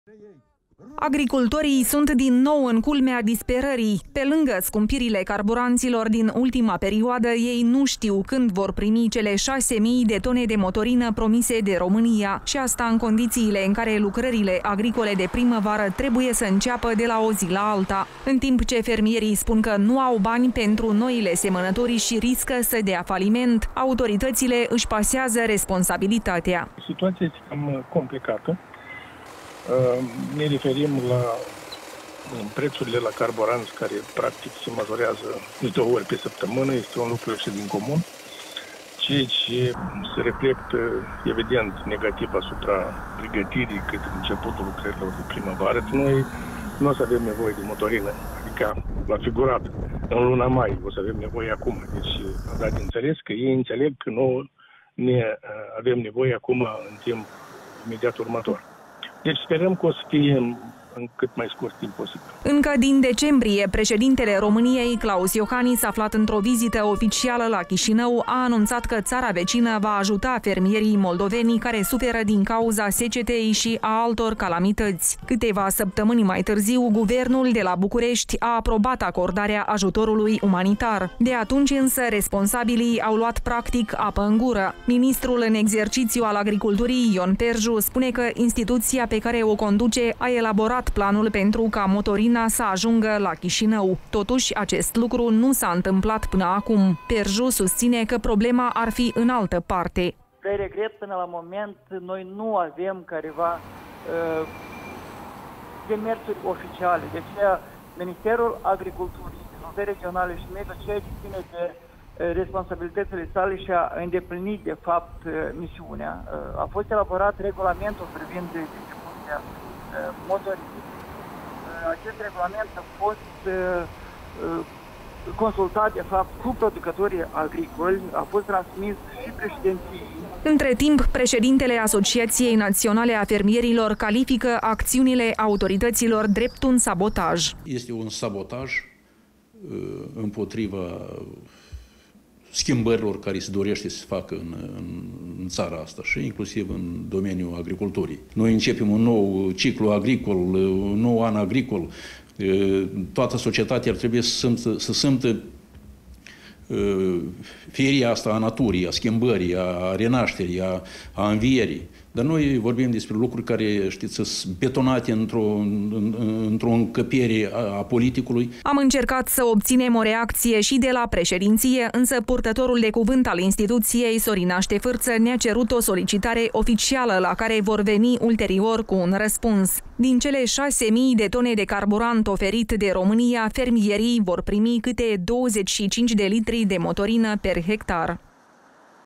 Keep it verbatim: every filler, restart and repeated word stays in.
Agricultorii sunt din nou în culmea disperării. Pe lângă scumpirile carburanților din ultima perioadă, ei nu știu când vor primi cele șase mii de tone de motorină promise de România. Și asta în condițiile în care lucrările agricole de primăvară trebuie să înceapă de la o zi la alta. În timp ce fermierii spun că nu au bani pentru noile semănători și riscă să dea faliment, autoritățile își pasează responsabilitatea. Situația este cam complicată. Ne referim la prețurile la carburanți care practic se majorează de două ori pe săptămână, este un lucru ieșit din comun, ceea ce se reflectă evident negativ asupra pregătirii către începutul lucrărilor de primăvară. Noi nu o să avem nevoie de motorină, adică la figurat, în luna mai o să avem nevoie acum. Deci am dat de înțeles că ei înțeleg că noi ne avem nevoie acum în timp imediat următor. Deci sperăm că o să fie în cât mai scurt timp posibil. Încă din decembrie, președintele României, Claus Iohannis, aflat într-o vizită oficială la Chișinău, a anunțat că țara vecină va ajuta fermierii moldoveni care suferă din cauza secetei și a altor calamități. Câteva săptămâni mai târziu, guvernul de la București a aprobat acordarea ajutorului umanitar. De atunci însă, responsabilii au luat practic apă în gură. Ministrul în exercițiu al agriculturii, Ion Perju, spune că instituția pe care o conduce a elaborat planul pentru ca motorina să ajungă la Chișinău. Totuși, acest lucru nu s-a întâmplat până acum. Perju susține că problema ar fi în altă parte. Pe regret, până la moment, noi nu avem careva uh, demersuri oficiale. De aceea, Ministerul Agriculturii, Dezvoltării Regionale și Mediu, ceea ce ține de uh, responsabilitățile sale și a îndeplinit, de fapt, uh, misiunea. Uh, a fost elaborat regulamentul privind distribuția motorii. Acest regulament a fost consultat, de fapt, cu producătorii agricoli, a fost transmis și președinției. Între timp, președintele Asociației Naționale a Fermierilor califică acțiunile autorităților drept un sabotaj. Este un sabotaj împotriva schimbărilor care se dorește să se facă în, în, în țara asta și inclusiv în domeniul agriculturii. Noi începem un nou ciclu agricol, un nou an agricol. Toată societatea ar trebui să simtă, să simtă feria asta a naturii, a schimbării, a renașterii, a, a învierii. Dar noi vorbim despre lucruri care, știți, sunt betonate într-o într-o încăpere a, a politicului. Am încercat să obținem o reacție și de la președinție, însă purtătorul de cuvânt al instituției, Sorina Ștefârță, ne-a cerut o solicitare oficială la care vor veni ulterior cu un răspuns. Din cele șase mii de tone de carburant oferit de România, fermierii vor primi câte douăzeci și cinci de litri de motorină per hectar.